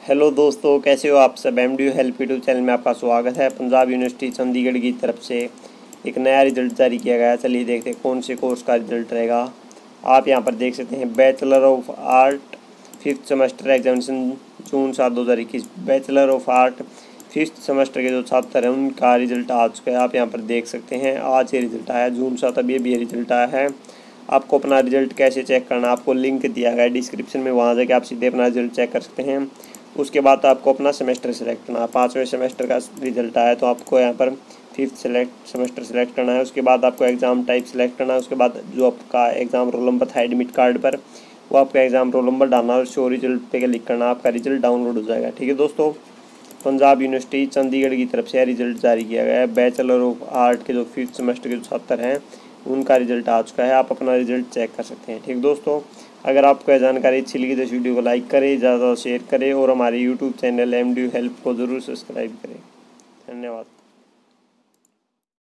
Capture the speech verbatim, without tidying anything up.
Hello दोस्तों, कैसे हो आप सब। M D help YouTube channel में आपका स्वागत है। पंजाब यूनिवर्सिटी चंडीगढ़ की तरफ से एक नया रिजल्ट जारी किया गया है। चलिए देखते हैं कौन से कोर्स का रिजल्ट रहेगा। आप यहां पर देख सकते हैं bachelor of art fifth semester examination जून सात दो हज़ार इक्कीस। Bachelor of art fifth semester के जो छात्र हैं उनका रिजल्ट आ चुका है। आप यहाँ पर देख सकते हैं आज ये रिजल्ट आया जून सात, अभी अभी ये रिजल्ट आया है। आपको अपना रिजल्ट कैसे चेक करना, आपको लिंक दिया गया है डिस्क्रिप्शन में, वहाँ जाके आप सीधे अपना रिजल्ट चेक कर सकते हैं। उसके बाद आपको अपना सेमेस्टर सेलेक्ट करना है। पाँचवें सेमेस्टर का रिजल्ट आया तो आपको यहाँ पर फिफ्थ सेलेक्ट सेमेस्टर सेलेक्ट करना है। उसके बाद आपको एग्ज़ाम टाइप सेलेक्ट करना है। उसके बाद जो आपका एग्ज़ाम रोल नंबर था एडमिट कार्ड पर, वो आपका एग्ज़ाम रोल नंबर डालना और शो रिजल्ट पे क्लिक करना, आपका रिजल्ट डाउनलोड हो जाएगा। ठीक है दोस्तों, पंजाब यूनिवर्सिटी चंडीगढ़ की तरफ से रिजल्ट जारी किया गया है। बैचलर ऑफ आर्ट के जो फिफ्थ सेमेस्टर के जो छात्र हैं उनका रिजल्ट आ चुका है। आप अपना रिजल्ट चेक कर सकते हैं। ठीक दोस्तों, अगर आपको यह जानकारी अच्छी लगी तो इस वीडियो को लाइक करें, ज़्यादा शेयर करें और हमारे YouTube channel M D help को ज़रूर सब्सक्राइब करें। धन्यवाद।